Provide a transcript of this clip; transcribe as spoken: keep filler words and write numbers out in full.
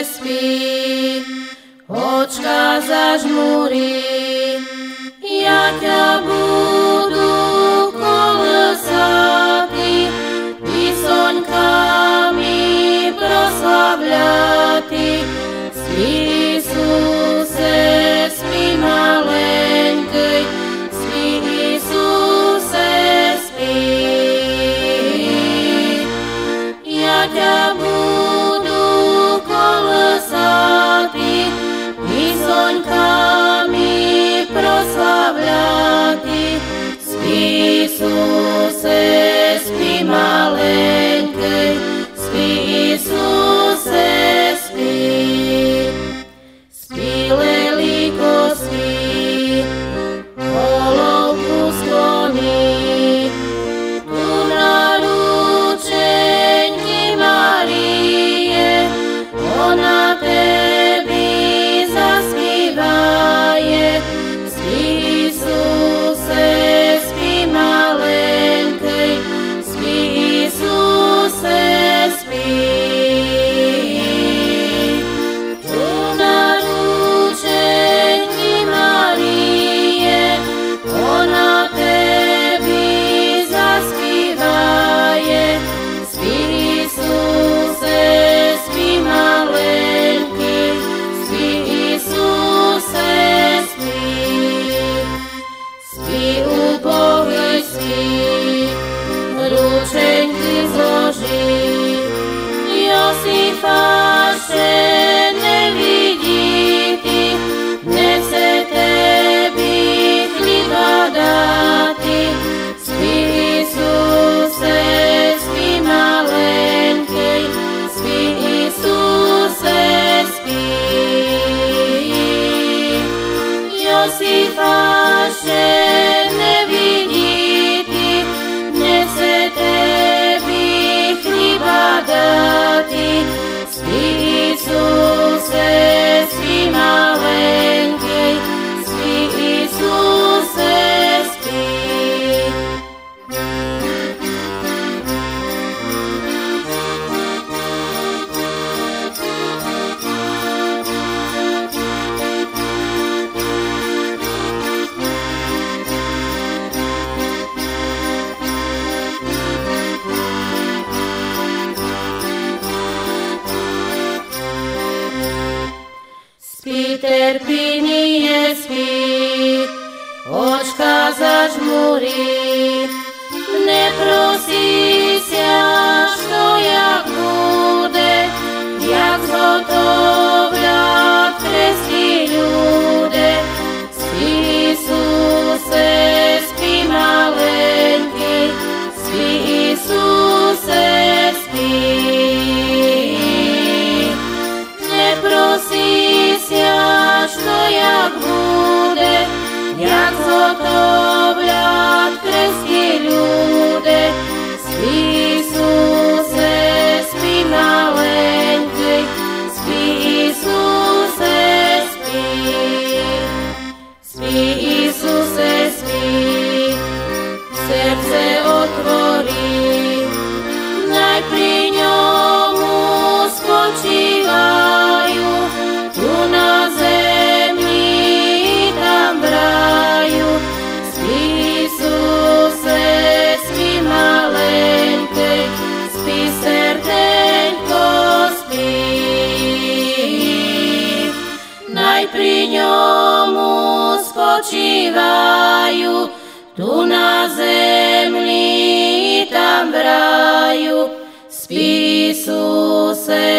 spí, očka zažmúri, ja ťa budu kolesati, písoňkami proslavľati. Spí, Isuse, spí malenkej, spí, Isuse, spí. Ja ťa budu kolesati, písoňkami proslavľati. Spí, Isuse, spí malenkej, spí, Isuse, spí. Spí, Leliko, spí, holovku skloní, tu na ručenky Marie, ona tebi zaspívaje. Spí, Isuse, spí malenkej, spí, Isuse, spí. Tu na ručenky Marie, ona tebi zaspívaje. Spí, Isuse, spí malenkej, spí, Isuse, spí. Spí, ubohej, spí, ručenky zloží, Josifaše nevidí ty, nechce tebi chliba dáti. Spí, Isuse, spí malenkej, spí, Isuse, spí. Josifaše nevidí ty, nechce tebi chliba dáti. Spí, Isuse, spí malenkej, spí, Isuse, spí. Spí, terpinie, spí, očka zažmúri, neprosí sa, što jak bude, jak zhotovľa kresli ľude. Spí, Isuse, spí malenkej, spí, Isuse, spí. Neprosí sa, što jak bude, jak zhotovľa kresli ľude. Spí, Isuse, spí malenkej, spí, Isuse, spí. Spí, Isuse, spí, srdce otvorí, naj pri ňomu spočívajú, tu na zemi, tam v raju. Spí, Isuse, spí malenkej, spí, srdenko, spí. Naj pri ňomu spočívajú, tu na zemi, tam v raju. Spí, Isuse,